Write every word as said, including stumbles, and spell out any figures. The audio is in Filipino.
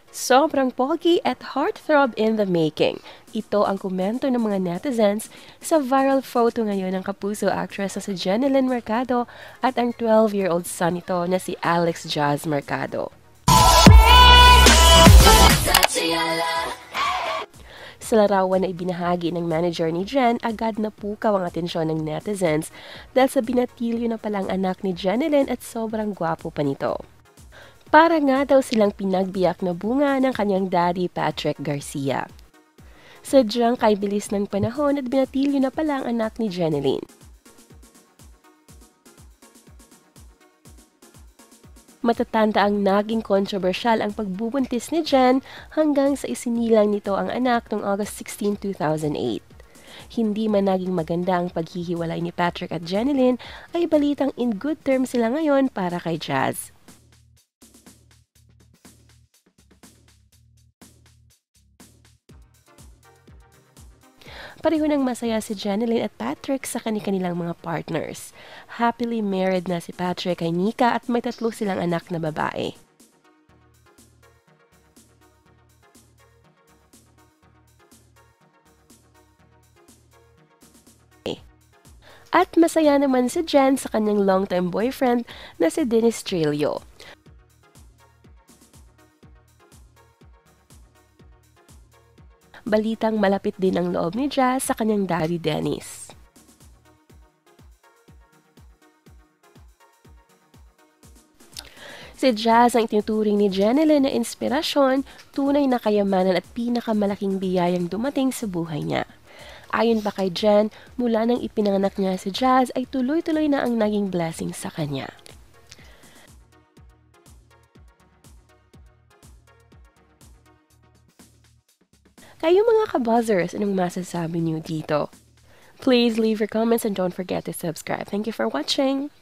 Sobrang pogi at heartthrob in the making. Ito ang komento ng mga netizens sa viral photo ngayon ng Kapuso Actress na si Jennylyn Mercado at ang twelve-year-old son nito na si Alex Jazz Mercado. Sa larawan na ibinahagi ng manager ni Jen, agad napukaw ang atensyon ng netizens dahil sa binatilyo na palang anak ni Jennylyn at sobrang gwapo pa nito. Para nga daw silang pinagbiyak na bunga ng kanyang daddy Patrick Garcia. Sadyang kay bilis ng panahon at binatilyo na pala ang anak ni Jennylyn. Matatanda ang naging kontrobersyal ang pagbubuntis ni Jen hanggang sa isinilang nito ang anak noong August sixteenth, two thousand eight. Hindi man naging maganda ang paghihiwalay ni Patrick at Jennylyn, ay balitang in good terms sila ngayon para kay Jazz. Pareho nang masaya si Jennylyn at Patrick sa kani-kanilang mga partners. Happily married na si Patrick kay Nika at may tatlo silang anak na babae. At masaya naman si Jen sa kanyang long-time boyfriend na si Dennis. Balitang malapit din ang loob ni Jazz sa kanyang daddy Dennis. Si Jazz ang tinuturing ni Jennylyn na inspirasyon, tunay na kayamanan at pinakamalaking biyayang dumating sa buhay niya. Ayon pa kay Jen, mula nang ipinanganak niya si Jazz ay tuloy-tuloy na ang naging blessing sa kanya. Kayo mga kabuzzers, anong masasabi niyo dito? Please leave your comments and don't forget to subscribe. Thank you for watching!